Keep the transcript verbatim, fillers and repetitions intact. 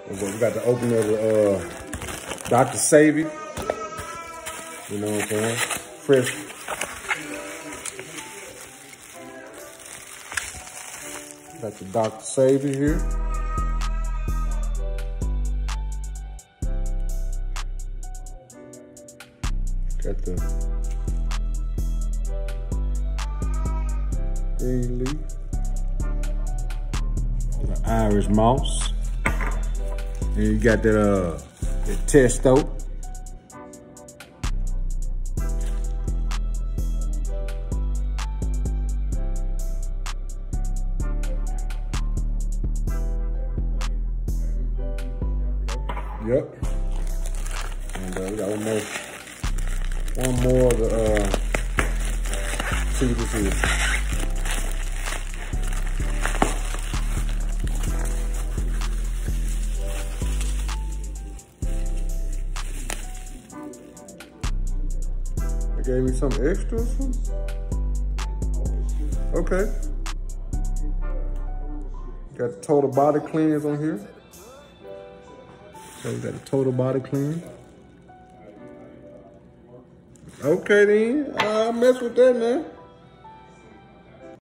We got the opener of the uh, Doctor Savvy. You know what I'm saying? Fresh. Got the Doctor Savvy here. Got the green leaf. The Irish moss. And you got that uh the Testo. Yep. And uh, we got one more, one more of the, uh, see what this is. They gave me some extra or something? Okay. Got the total body cleanse on here. So we got a total body clean. Okay then, I'll mess with that now.